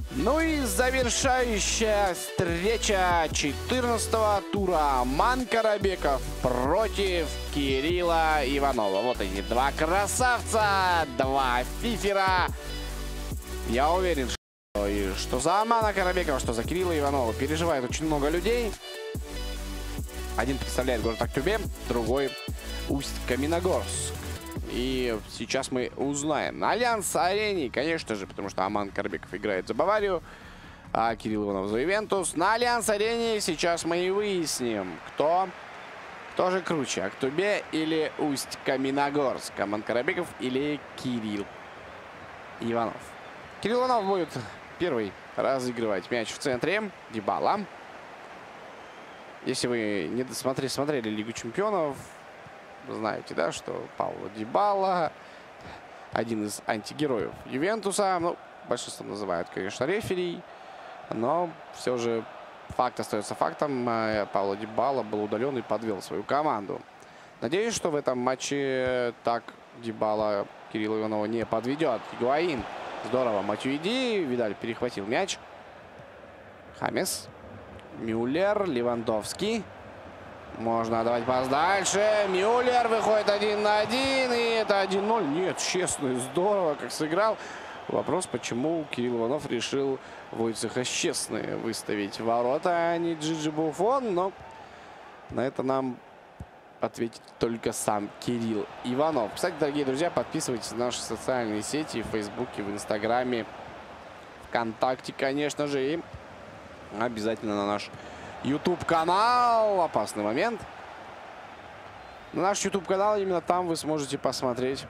Ну и завершающая встреча 14-го тура. Аман Карабеков против Кирилла Иванова. Вот эти два красавца, два фифера. Я уверен, что за Амана Карабекова, что за Кирилла Иванова переживает очень много людей. Один представляет город Актюбе, другой Усть-Каменогорск. И сейчас мы узнаем. На Альянс-арене, конечно же, потому что Аман Карабеков играет за Баварию, а Кирилл Иванов за Ювентус. На Альянс-арене сейчас мы и выясним, кто же круче, Актюбе или Усть-Каменогорск, Аман Карабеков или Кирилл Иванов. Кирилл Иванов будет первый разыгрывать мяч в центре. Дибала. Если вы не смотрели Лигу чемпионов, вы знаете, да, что Пауло Дибала один из антигероев Ювентуса. Ну, большинство называют, конечно, рефери, но все же факт остается фактом. Пауло Дибала был удален и подвел свою команду. Надеюсь, что в этом матче так Дибала Кирилла Иванова не подведет. Гигуаин. Здорово. Матюиди. Видаль перехватил мяч. Хамес. Мюллер. Левандовский. Можно отдавать пас дальше. Мюллер выходит 1 на 1. И это 1-0. Нет, честно, здорово, как сыграл. Вопрос, почему Кирилл Иванов решил Войцеха Щесны выставить в ворота, а не Джиджи Буффон. Но на это нам ответит только сам Кирилл Иванов. Кстати, дорогие друзья, подписывайтесь на наши социальные сети в Фейсбуке, в Инстаграме, ВКонтакте, конечно же. И обязательно на наш YouTube-канал. Опасный момент. На наш YouTube-канал, именно там вы сможете посмотреть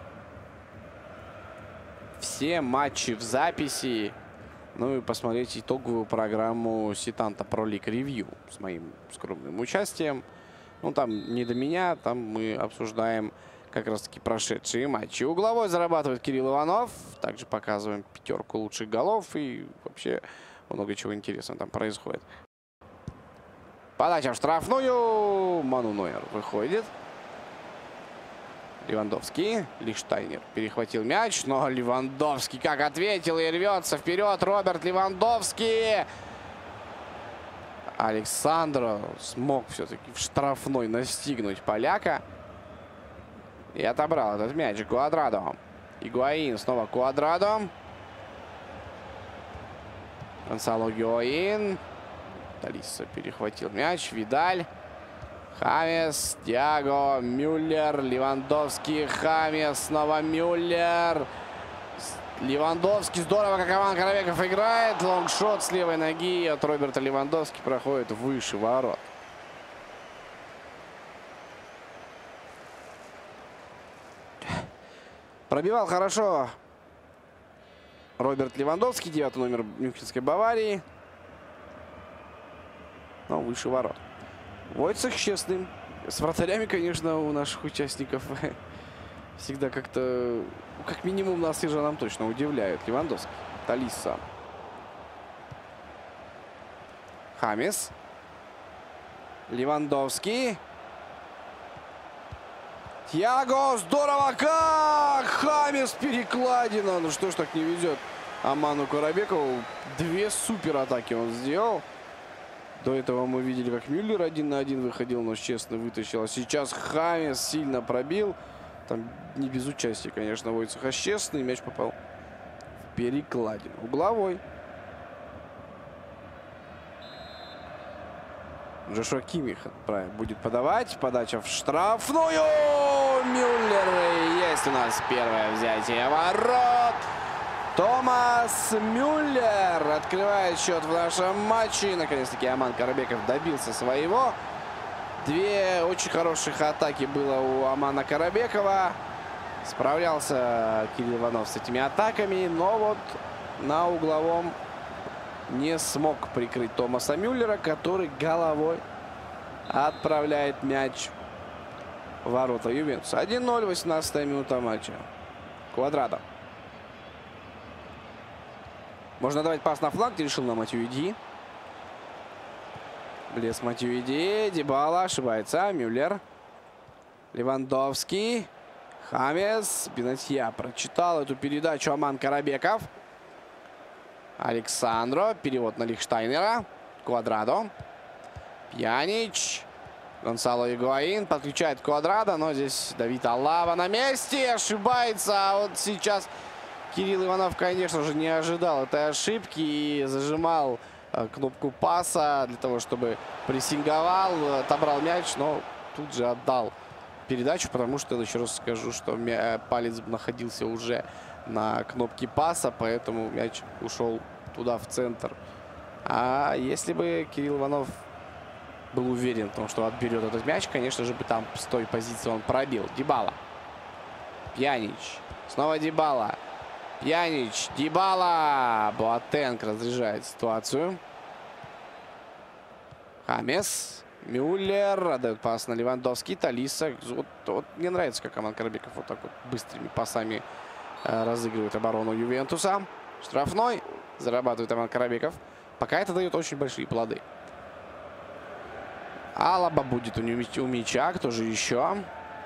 все матчи в записи. Ну и посмотреть итоговую программу Сетанта Pro League Review с моим скромным участием. Ну там не до меня, там мы обсуждаем как раз-таки прошедшие матчи. Угловой зарабатывает Кирилл Иванов. Также показываем пятерку лучших голов. И вообще много чего интересного там происходит. Подача в штрафную. Ману Нойер выходит. Левандовский. Лихштайнер перехватил мяч. Но Левандовский как ответил и рвется вперед. Роберт Левандовский. Александро смог все-таки в штрафной настигнуть поляка. И отобрал этот мяч. Куадрадо. Игуаин. Снова Куадрадо. Гонсало Гигуаин. Талиса перехватил мяч. Видаль. Хамес. Тиаго. Мюллер. Левандовский. Хамес. Снова Мюллер. Левандовский. Здорово, как Аман Карабеков играет. Лонгшот с левой ноги от Роберта Левандовски проходит выше ворот. Пробивал хорошо Роберт Левандовский, 9-й номер Мюнхенской Баварии. Но выше ворот. Войцех Щесны. С вратарями, конечно, у наших участников всегда как-то, как минимум, нас и же нам точно удивляют. Левандовский. Талиса. Хамес. Левандовский. Тиаго. Здорово как! Хамес перекладина. Ну что ж так не везет Аману Карабекову. Две супер атаки он сделал. До этого мы видели, как Мюллер 1 на 1 выходил, но честно вытащил. А сейчас Хамес сильно пробил. Там не без участия, конечно, Войцеха Щесны. Мяч попал в перекладину. Угловой. Джошуа Киммих будет подавать. Подача в штрафную. Мюллер. Есть у нас первое взятие ворот. Томас Мюллер открывает счет в нашем матче. Наконец-таки Аман Карабеков добился своего. Две очень хороших атаки было у Амана Карабекова. Справлялся Кирилл Иванов с этими атаками. Но вот на угловом не смог прикрыть Томаса Мюллера, который головой отправляет мяч в ворота Ювентуса. 1-0, 18-я минута матча. Куадрадо. Можно давать пас на фланг, решил на Матюиди. Блес Матюиди. Дибала ошибается. Мюллер. Левандовский. Хамес. Бенатья прочитал эту передачу. Аман Карабеков. Александро. Перевод на Лихштайнера. Квадрадо. Пьянич. Гонсало Игуаин подключает Квадрадо, но здесь Давид Алаба на месте. Ошибается. А вот сейчас Кирилл Иванов, конечно же, не ожидал этой ошибки и зажимал кнопку паса для того, чтобы прессинговал, отобрал мяч, но тут же отдал передачу, потому что, еще раз скажу, что палец находился уже на кнопке паса, поэтому мяч ушел туда, в центр. А если бы Кирилл Иванов был уверен в том, что отберет этот мяч, конечно же, бы там с той позиции он пробил. Дибала. Пьянич. Снова Дибала. Пьянич. Дибала. Боатенг разряжает ситуацию. Хамес. Мюллер. Отдает пас на Левандовский. Талиса. Вот мне нравится, как Аман Карабеков вот так вот быстрыми пасами разыгрывает оборону Ювентуса. Штрафной. Зарабатывает Аман Карабеков. Пока это дает очень большие плоды. Алаба будет у мяча. Кто же еще?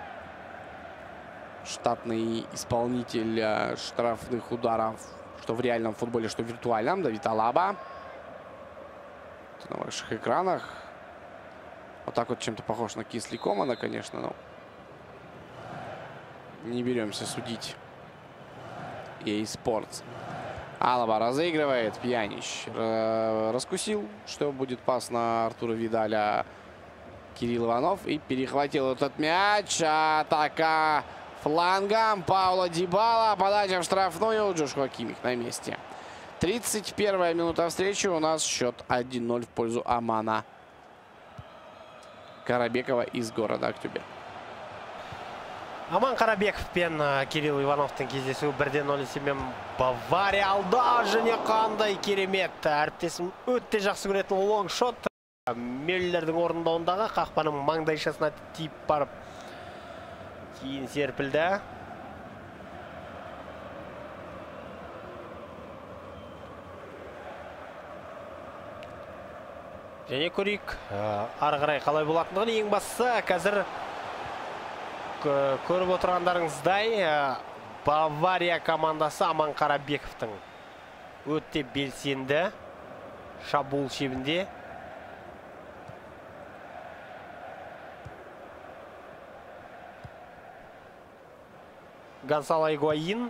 Штатный исполнитель штрафных ударов, что в реальном футболе, что в виртуальном. Давид Алаба. Это на ваших экранах. Вот так вот чем-то похож на Кисли Комана, конечно, но не беремся судить. EA Sports. Алаба разыгрывает. Пьянич раскусил, что будет пас на Артура Видаля. Кирилл Иванов и перехватил этот мяч. Атака флангом. Пауло Дибала. Подача в штрафную. Джошуа Кимих на месте. 31-я минута встречи. У нас счет 1-0 в пользу Амана Карабекова из города Актюбе. Аман Карабеков пен Кирилл Ивановтың кездесуі 1-0 есебімен Бавария алда. Және қандай керемет. Әріптесім өтте жақсы көретін лонгшот. Мюллердің орындауындағы қақпаның маңдайшасына тиіп барып кейін серпілді. Және көрейік ары қарай қалай болатындығын. Ең бастысы қазір көріп отырғандарыңыздай Бавария командасы Аман Карабековтың өте белсенді шабуыл шебінде. Гонсало Игуаин.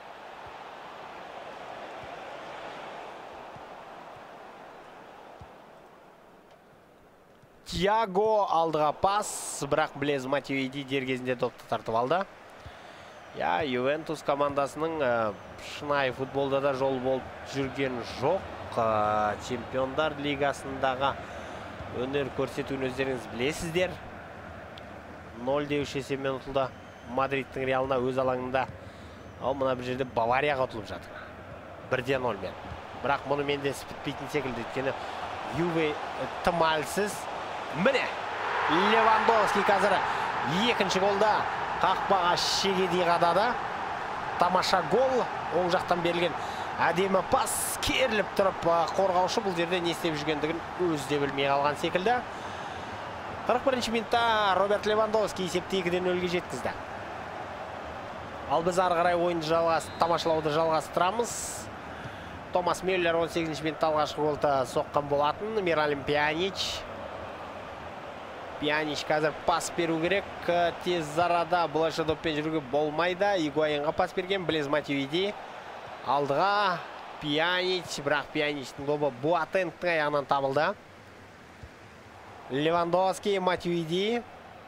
Тиаго алдыға пас, бірақ Блез Матюиди дер кезінде допты тартып алды. Ювентус командасының шынайы футболда да жол болып жүрген жоқ. Чемпиондар лигасындағы өнер көрсетуін өздеріңіз білесіздер. 0 деуші есебімен ұтылды Мадридтің Реалына өз алаңында. Ал мына бір жерде Баварияға ұтылып жатыр. 1-0 мен. Бірақ мұны менде бітпейтін секілді. Өйткені Юве тым әлсіз. Міне, Левандовский қазір екінші голда қақпаға шегедей қадады. Тамаша гол. Оң жақтан берілген әдемі пас керіліп тұрып, қорғаушы бұл жерде не істеп жүргендігін өзі де білмей қалған секілді. 41-ші минутта Роберт Левандовский есепті 2-0-ге жеткізді. Ал біз ары қарай ойынды тамашалауды жалғастырамыз. Томас Мюллер 18-ші минутта алғашқы голды соққан болатын. Миралем Пьянич. Пьянич қазір пас беру керек. Тез арада бұлайша доппен жүруге болмайды. Игуаинға пас берген Блез Матюиди. Алдыға Пьянич. Бірақ Пьяничтің добы Боатенгтің аяғынан табылды. Левандовский, Матюиди.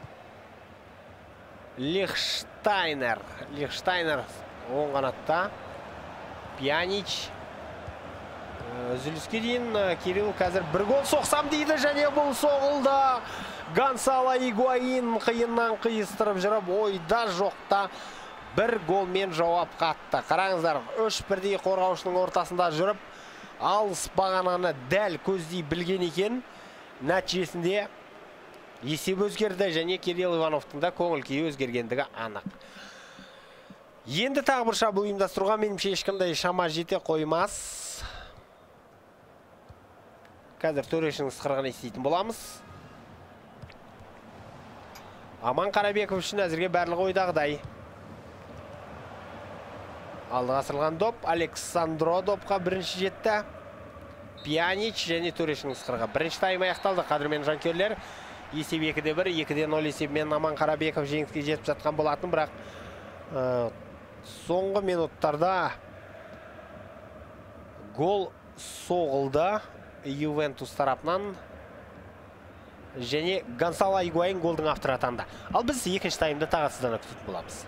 Лихштайнер оң қанатта. Пьянич. Үзіліске дейін Кирилл қазір бір гол соқсам дейді, және бұл соғылды. Гонсало Игуаин қиыннан қиыстырып жүріп, ойда жоқта бір голмен жауап қатты. Қараңыздар, 3-1-дей қорғаушының ортасында жүріп, алыс бағананы дәл көздей білген екен. Нәтижесінде есеп өзгерді, және Кирилл Ивановтың да көңіл күйі өзгергендігі анық. Енді тағы бір шабуыл ұйымдастыруға меніңше ешқандай шама жете қоймас. Қазір төрешінің сықырығын естейтін боламыз. Аман Карабеков үшін әзірге барлығы ойдағыдай. Алдыға ысырылған доп. Александро допқа бірінші жетті. Пьянич және Төрешінің ысқырға. Бірінші тайм аяқталды, қадірмен жанкерлер. Есеп 2-1, 2-0 есебімен Аман Қарабеков жеңіске жетіп жатқан болатын, бірақ соңғы минуттарда гол соғылды Ювентус тарапынан. Және Гонсало Игуаин голдың авторы атанды. Ал біз екінші таймды тағатсыздана күтіп боламыз.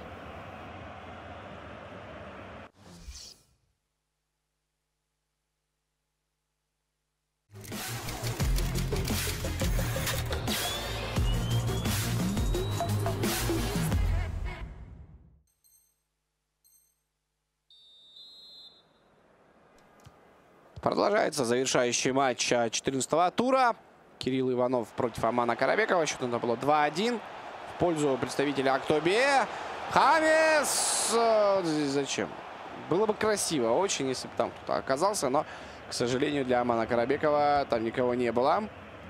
Продолжается завершающий матч 14-го тура. Кирилл Иванов против Амана Карабекова. Счет это было 2-1 в пользу представителя Актобе. Хамис! Зачем? Было бы красиво очень, если бы там кто-то оказался, но, к сожалению, для Амана Карабекова там никого не было.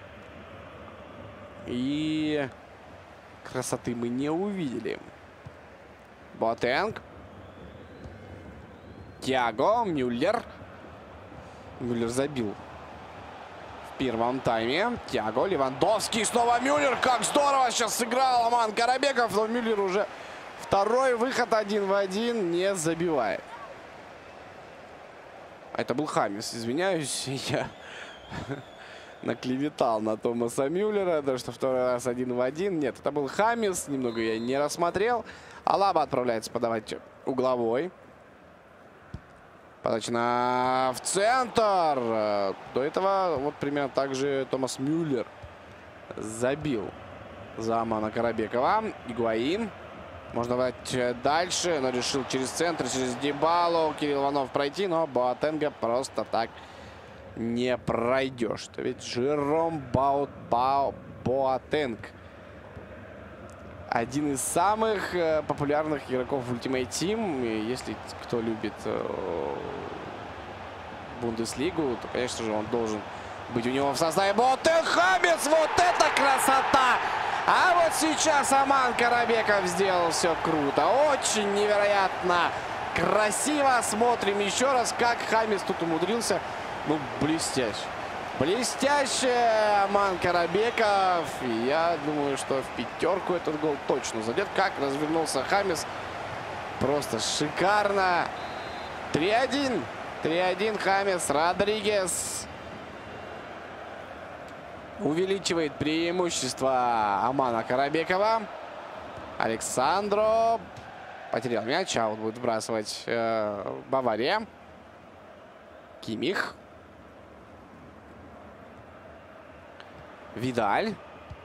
И красоты мы не увидели. Боатенг. Тиаго, Мюллер. Мюллер забил в первом тайме. Тиаго, Левандовский, снова Мюллер. Как здорово сейчас сыграл Аман Карабеков. Но Мюллер уже второй выход 1 в 1 не забивает. Это был Хамис, извиняюсь. Я наклеветал на Томаса Мюллера. Да, что второй раз 1 в 1. Нет, это был Хамис. Немного я не рассмотрел. Алаба отправляется подавать угловой. Подача в центр. До этого вот примерно так же Томас Мюллер забил за Амана Карабекова. Игуаин. Можно брать дальше, но решил через центр, через Дибалу Кирилл Иванов пройти. Но Боатенга просто так не пройдешь. Это ведь Жером Боатенг. Один из самых популярных игроков в Ultimate Team. И если кто любит Бундеслигу, то, конечно же, он должен быть у него в составе. Боатенг, Хамис, вот это красота! А вот сейчас Аман Карабеков сделал все круто. Очень невероятно красиво. Смотрим еще раз, как Хамис тут умудрился. Ну, блестяще. Блестяще Аман Карабеков. И я думаю, что в пятерку этот гол точно зайдет. Как развернулся Хамис. Просто шикарно. 3-1. 3-1 Хамис. Родригес увеличивает преимущество Амана Карабекова. Александро потерял мяч. А вот будет сбрасывать Бавария. Кимих. Видаль.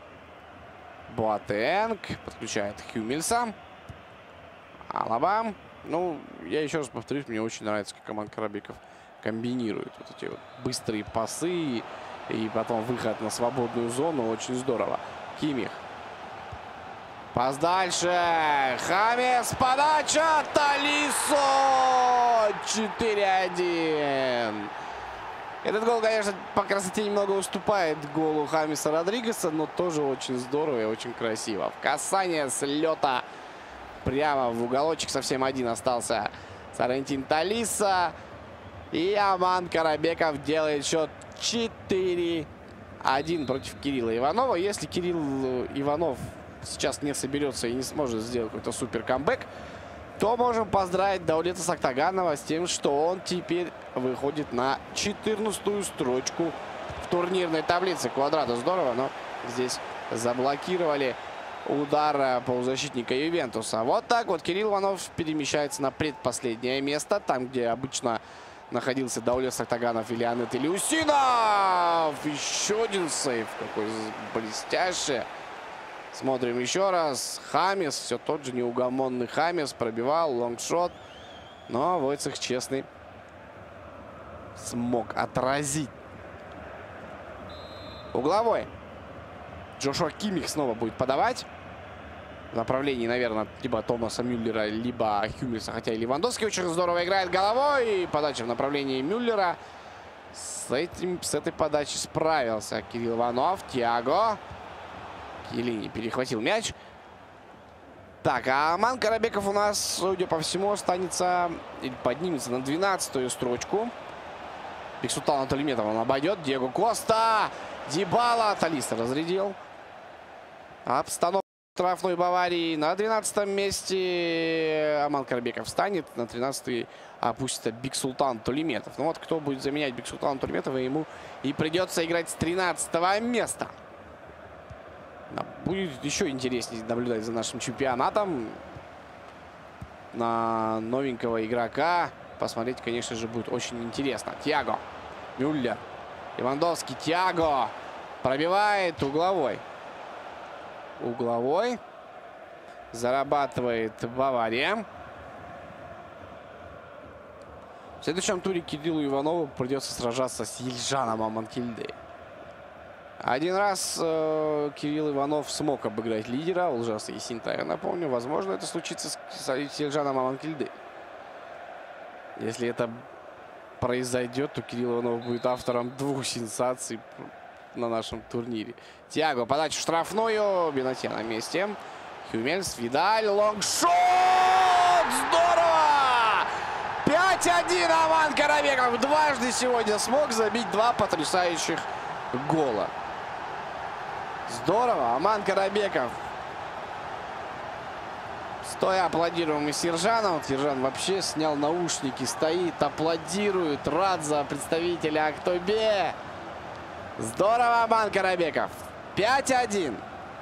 Боатенг. Подключает Хюмельса. Алаба. Ну, я еще раз повторюсь, мне очень нравится, как Аман Карабеков комбинирует вот эти вот быстрые пасы. И потом выход на свободную зону. Очень здорово. Кимих. Пас дальше. Хамис. Подача. Талисо. 4-1. Этот гол, конечно, по красоте немного уступает голу Хамиса Родригеса, но тоже очень здорово и очень красиво. В касание с лета прямо в уголочек совсем один остался Сарентин Талиса. И Аман Карабеков делает счет 4-1 против Кирилла Иванова. Если Кирилл Иванов сейчас не соберется и не сможет сделать какой-то супер камбэк, то можем поздравить Даулета Сактаганова с тем, что он теперь выходит на 14-ю строчку в турнирной таблице. Квадрата здорово, но здесь заблокировали удар полузащитника Ювентуса. Вот так вот Кирилл Иванов перемещается на предпоследнее место, там, где обычно находился Даулет Сактаганов или Анет Илюсинов. Еще один сейв, какой блестящий. Смотрим еще раз. Хамис, все тот же неугомонный Хамис, пробивал лонгшот. Но Войцех Честный смог отразить. Угловой. Джошуа Кимих снова будет подавать. В направлении, наверное, либо Томаса Мюллера, либо Хюмельса. Хотя и Левандовский очень здорово играет головой. И подача в направлении Мюллера. С этой подачей справился Кирилл Иванов. Тиаго. Келини перехватил мяч. Так, а Аман Карабеков у нас, судя по всему, останется или поднимется на 12-ю строчку. Бексултан Толиметов он обойдет. Диего Коста. Дибала. Талиста разрядил. Обстановка штрафной Баварии. На 12-м месте Аман Карабеков встанет. На 13-й опустится Бексултан Толиметов. Ну вот кто будет заменять Бексултана Толиметова, ему и придется играть с 13-го места. Будет еще интереснее наблюдать за нашим чемпионатом. На новенького игрока посмотреть, конечно же, будет очень интересно. Тиаго. Мюллер. Левандовский. Тиаго. Пробивает угловой. Угловой. Зарабатывает Бавария. В следующем туре Кириллу Иванову придется сражаться с Ельжаном Аманкельдой. Один раз Кирилл Иванов смог обыграть лидера Улжаса Есинта. Я напомню, возможно, это случится с Ельжаном Аманкельдой. Если это произойдет, то Кирилл Иванов будет автором 2 сенсаций на нашем турнире. Тиаго, подача в штрафную. Бенатье на месте. Хюмельс, Видаль, лонгшот! Здорово! 5-1 Аман Карабеков дважды сегодня смог забить 2 потрясающих гола. Здорово, Аман Карабеков. Стоя аплодируем и Сержаном. Сержан вообще снял наушники, стоит, аплодирует, рад за представителя Актобе. Здорово, Аман Карабеков. 5-1.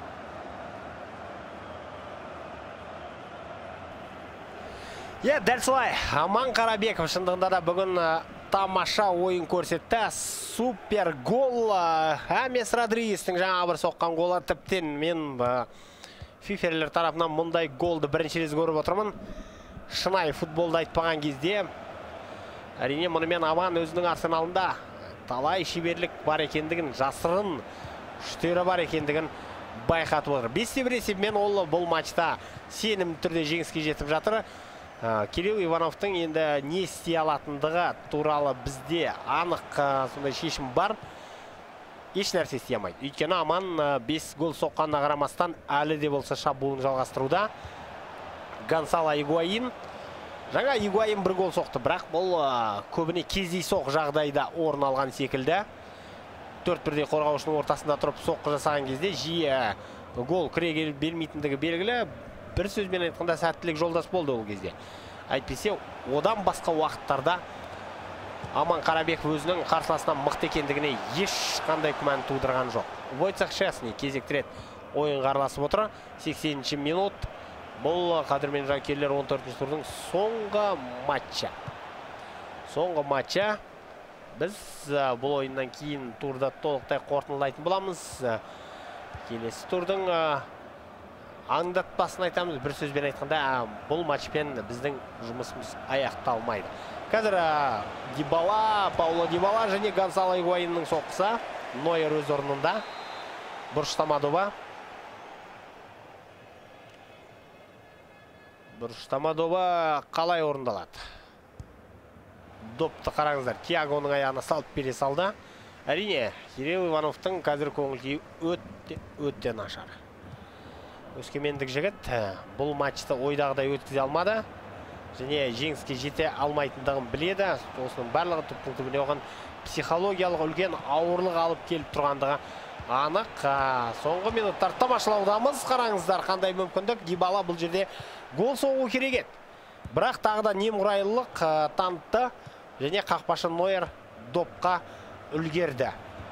Дәл солай. Аман Карабеков шындығында да бүгін тамаша ойын көрсетті. Супер гол. Хамес Родригестің жаңа бір соққан голы. Тіптен мен фиферлер тарапынан мұндай голды бірінші рет көріп отырмын. Шынайы футболды айтпаған кезде. Әрине мұнымен Аман өзінің арсеналында талай шеберлік бар екендігін, жасырын күштері бар екендігін байқатып отыр. 5-1 есебімен ол бұл матчта сенімді түрде жеңіске жетіп жатыр. Кирилл Ивановтың енді не істей алатындығы туралы бізде анық сондай шешім бар. Еш нәрсе істей алмайды. Өйткені Аман 5 гол соққанына қарамастан әлі де болса шабуылын жалғастыруда. Гонсало Игуаин. Жаңа Игуаин 1 гол соқты, бірақ бұл көбіне кездейсоқ жағдайда орын алған секілді. 4-1-де қорғаушының ортасында тұрып соққы жасаған кезде жиі гол кіре бермейтіндігі белгілі. Бір сөзбен айтқанда сәттілік жолдас болды ол кезде. Әйтпесе, одан басқа уақыттарда Аман Карабеков өзінің қарсыласынан мықты екендігіне ешқандай күмән тудырған жоқ. Войцех Щесный кезекті рет ойын араласып отыр. 80-ші минут. Бұл қадірмен жанкүйерлер 14-ші турдың соңғы матча. Соңғы матча. Біз бұл ойыннан кейін турда толықтай қорытындылайтын боламыз. Келесі турдың аңдатпасын айтамыз. Бір сөзбен айтқанда, бұл матчпен біздің жұмысымыз аяқталмайды. Қазір Дибала, Пауло Дибала және Гонсало Игуаинның соққысы. Нойер өз орнында. Бұрыштамадоба. Бұрыштамадоба қалай орындалады? Допты қараңыздар. Тиагоның аяғына салып бере салды. Әрине, Кирилл Ивановтың қазір көңіл өтте нашар. Өскемендік жігіт бұл матчты ойдағыдай өткізе алмады. Және жеңіске жете алмайтындығын біледі. Осының барлығы түптің түбіне оған психологиялық үлкен ауырлық алып келіп тұрғандығы анық. Соңғы минуттар тамашалаудамыз. Қараңыздар, қандай мүмкіндік. Дибала бұл жерде гол соғу керек еді. Бірақ тағы да немқұрайлылық танытты. Және қақпашы Нойер допқа үлгерді.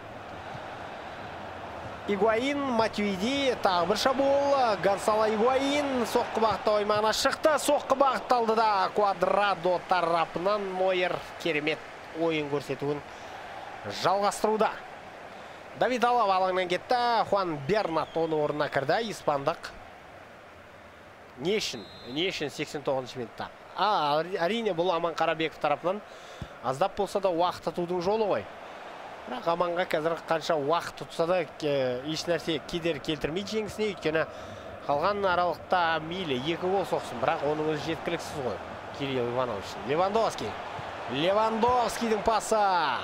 Игуаин, Матюиди, тағы бір шабуыл. Гонсало Игуаин соққы бағытта оймағына шықты. Соққы бағытталды да Квадрадо тарапынан Нойер керемет ойын көрсетуін жалғастыруда. Давид Алава алаңнан кетті. Хуан Бернат оны орнына кірді. Испандық. Не үшін 89-ші минутта. Әрине бұл Аман Карабеков тарапынан аздап болса да уақыт ұтудың жолы ғой. Бірақ Аманға қазір қанша уақыт ұтса да еш нәрсе кедер келтірмейді жеңісіне. Өйткені қалған аралықта мейлі 2 гол соқсын, бірақ оның өзі жеткіліксіз ғой Кирилл Иванович. Левандовскийдің пасы.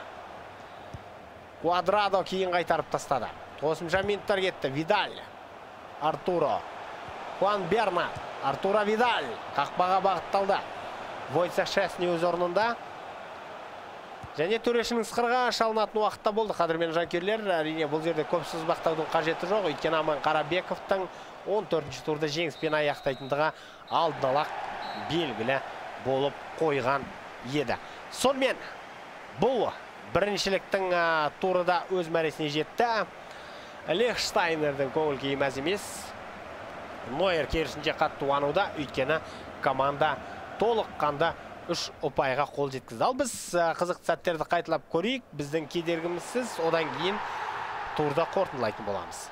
Квадрадо кейін қайтарып тастады. 90 минуттар кетті. Видаль, Артуро, Хуан Бернат. Артура Видаль қақпаға бағытталды. Войцех Шесни өз орнында. Және төрешінің сықырға шалынатын уақытта болды. Қадірмен жанкүйерлер, әрине бұл жерде көп сызбақтаудың қажеті жоқ. Өйткені Аман Қарабековтың 14-ші турды жеңіспен аяқтайтындығы алдын ала белгілі болып қойған еді. Сонымен бұл біріншіліктің туры да өз мәресіне жетті. Лехштайнердің көңіл күйі мәз емес. Нойер керісінше қатты уануда, өйткені команда толыққанды 3 ұпайға қол жеткізді. Ал біз қызықты сәттерді қайталап көрейік. Біздің кедергімізсіз, одан кейін турда қорытындылайтын боламыз.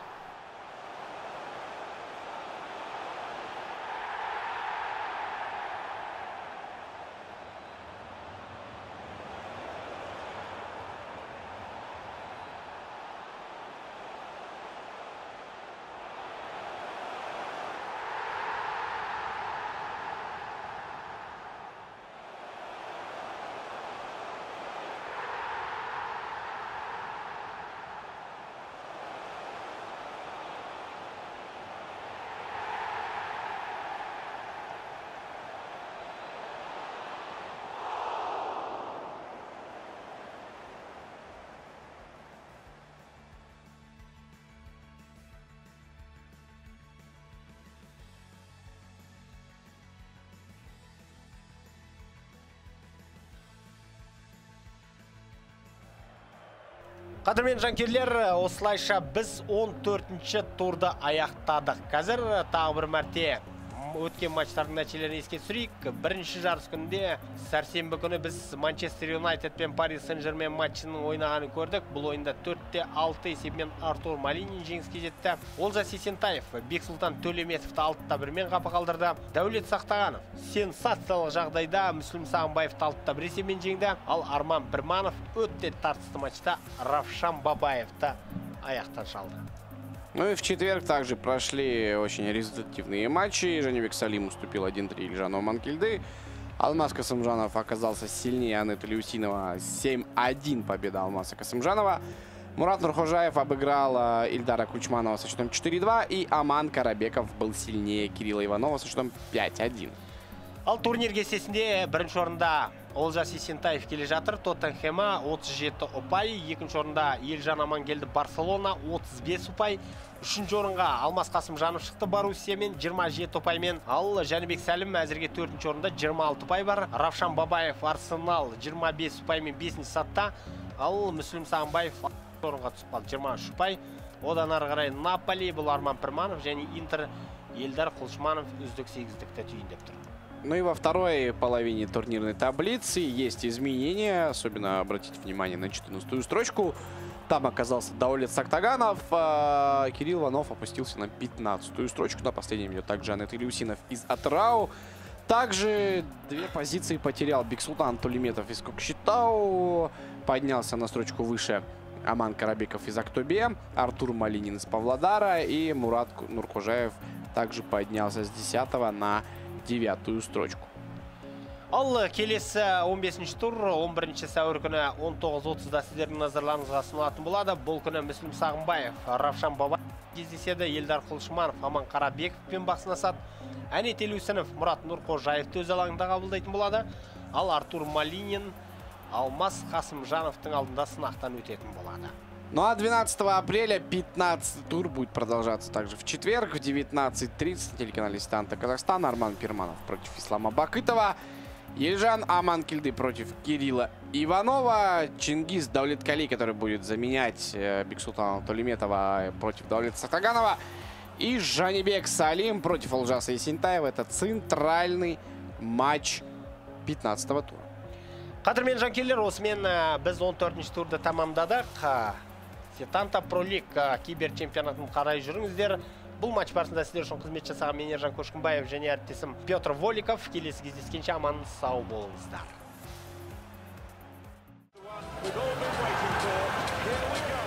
Қадірмен жанкүйерлер, осылайша біз 14-ші турды аяқтадық. Қазір тағы бір мәрте өткен матчтардың нәтижелерін еске түсірейік. Бірінші жарыс күнінде сәрсенбі күні біз Манчестер Юнайтед пен Пари Сен-Жермен матчының ойнағанын көрдік. Бұл ойында 4-6 есебімен Артур Малинин жеңіске жетті. Олжас Есентаев Бексұлтан Төлеметовті 6-1-мен қапы қалдырды. Дәулет Сақтағанов сенсациялық жағдайда Мүслім Сағынбаевты 6-1 есебімен жеңді. Ал Арман Бірманов өте тартысты матчта Равшан Бабаевты аяқтан шалды. Ну и в четверг также прошли очень результативные матчи. Жанибек Салим уступил 1-3 Ильжану Манкильды. Алмаз Касымжанов оказался сильнее Анеты Люсинова. 7-1 победа Алмаза Касымжанова. Мурат Нурхожаев обыграл Ильдара Кучманова со счетом 4-2. И Аман Карабеков был сильнее Кирилла Иванова со счетом 5-1. Ал турнир кестесінде бірінші орында Олжас Есентаев келе жатыр. Тоттенхема 37 ұпай. Екінші орында Елжан Амангелді Барселона 35 ұпай. Үшінші орынға Алмаз Қасымжанов шықты Боруссиямен 27 ұпаймен. Ал Жәнібек Сәлім әзірге 4-ші орында 26 ұпай бар. Равшан Бабаев Арсенал 25 ұпаймен 5-ші сатта. Ал Мүслім Сағынбаев орынға түсіп қалды 23 ұпай. Одан ары қарай Наполи, бұл Арман Пірманов және Интер Елдар Құлшманов үздік 8-дікті түйіндеп тұр. Ну и во второй половине турнирной таблицы есть изменения. Особенно обратите внимание на 14-ю строчку. Там оказался Даулет Сактаганов. Кирилл Иванов опустился на 15-ю строчку. На последнем идет также Анет Илюсинов из Атрау. Также 2 позиции потерял Бексултан Тулеметов из Кокшетау. Поднялся на строчку выше Аман Карабеков из Актобе. Артур Малинин из Павлодара. И Мурат Нурхожаев также поднялся с 10-го на 9-ю строчку. Ал келесі 15-ші тур 11-ші сәуір күні 19:30-да сіздердің назарларыңызға ұсынылатын болады. Бұл күні Мүслім Сағынбаев, Равшан Бабаев кездеседі. Елдар Құлшманов Аман Қарабековпен бақ сынасады. Анет Илюсинов Мурат Нурхожаевты өз алаңында қабылдайтын болады. Ал Артур Малинин Алмаз Қасымжановтың алдында сынақтан өтетін болады. Ну а 12 апреля 15 тур будет продолжаться также в четверг в 19:30 на телеканале Станта Казахстан. Арман Пирманов против Ислама Бакытова. Елжан Аманкильды против Кирилла Иванова. Чингиз Даулеткали, который будет заменять Бексултана Тулеметова против Даулета Сактаганова. И Жанибек Салим против Олжаса Есентаева. Это центральный матч 15-го тура. Қадірмен жанкелер, осымен біз 14-ші турды тамамдадық. Сетанта Пролик кибер чемпионатын қарай жүріңіздер. Бұл матч барысында сіздер үшін қызмет жасаған мен Ержан Көшкінбаев және әріптесім Петр Воликов. Келесі кездескенше аман сау болыңыздар.